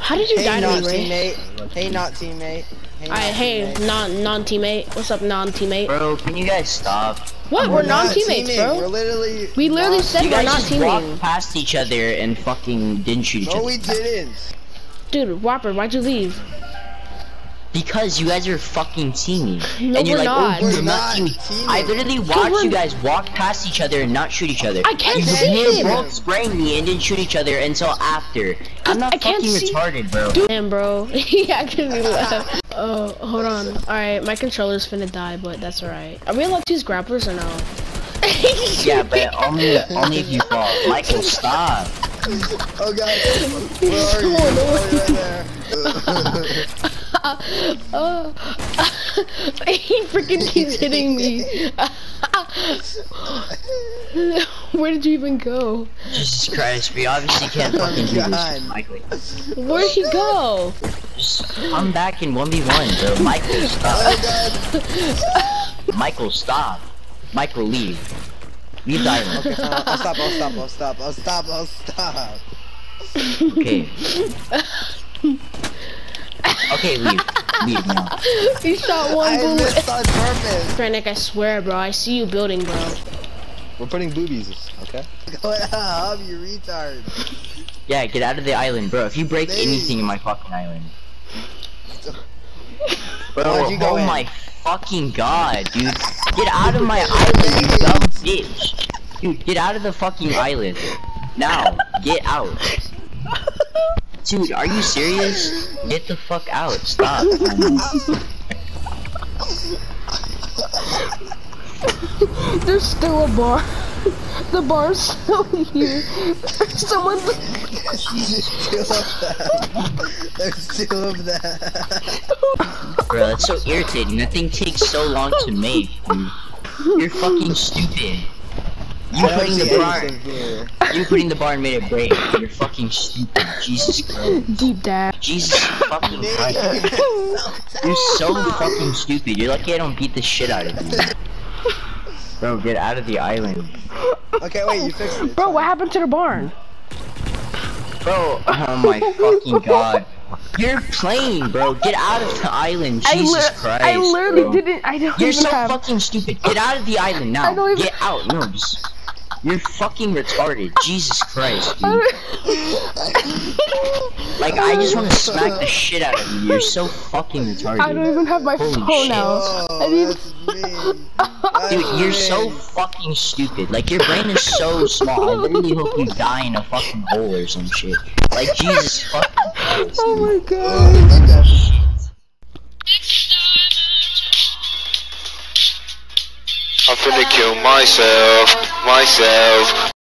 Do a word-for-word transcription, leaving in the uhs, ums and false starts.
How did you Hey, die to not me, Ray? teammate. Hey, not teammate. Hey, Alright, not hey, teammate. non non teammate. What's up, non teammate? Bro, can you guys stop? What? We're We're not non teammates, teaming. We're bro. literally. We literally not- said You we're guys not just teaming. walked past each other and fucking didn't shoot each No, other. we didn't. Dude, Whopper, why'd you leave? Because you guys are fucking teaming. No, and you're we're like, not. oh, We're you're not not teaming. teaming. I literally we're- watched you guys walk past each other and not shoot each other. I can't you see were him. both spraying me and didn't shoot each other until after. I'm not I can't fucking see- retarded, bro. Dude, damn, bro. He actually left. Oh, hold on. Alright, my controller's finna die, but that's alright. Are we allowed to use grapplers or no? Yeah, but only only if you fall. Michael, stop. Oh god. Where are you? Oh, you're right there. Oh, he freaking keeps hitting me. Where did you even go? Jesus Christ, we obviously can't fucking do this, God. Michael. Where'd he go? Just come back in one v one, bro. Michael, stop. Oh god. Michael, stop. Michael, leave. Leave the island. Okay, fine. I'll stop. I'll stop. I'll stop. I'll stop. I'll stop. Okay. Okay, leave. Leave now. He shot one I bullet. missed on purpose. Frantic, I swear, bro. I see you building, bro. We're putting boobies, okay? Go up, you retard. Yeah, get out of the island, bro. If you break Leave. anything in my fucking island. Bro, Why'd you go oh in? my fucking god, dude. Get out of my island, you dumb bitch. Dude, get out of the fucking island. Now, get out. Dude, are you serious? Get the fuck out. Stop. There's still a bar. The bar's still here. Someone. There's still of them. There's still of them. Bro, that's so irritating. That thing takes so long to make, dude. You're fucking stupid. You I don't putting see the bar, anything here. you putting the bar made it break. You're fucking stupid. Jesus Christ. Deep dab. Jesus fucking Christ. You're so fucking stupid. You're lucky I don't beat the shit out of you. Bro, get out of the island. Okay, wait, you fixed it. Bro, what happened to the barn? Bro, oh my fucking god. You're playing, bro. Get out of the island. I Jesus li Christ. I literally bro. didn't. I don't You're even so have. fucking stupid. Get out of the island now. I don't even- Get out. No, just. You're fucking retarded. Jesus Christ, dude. Like, I just want to smack the shit out of you. You're so fucking retarded. I don't even have my Holy phone shit. now. Oh, I need- that's me. That's Dude, you're me. so fucking stupid. Like, your brain is so small. I literally hope you die in a fucking hole or some shit. Like, Jesus fucking Christ. Oh my Oh, god. okay. I'm finna kill myself, myself.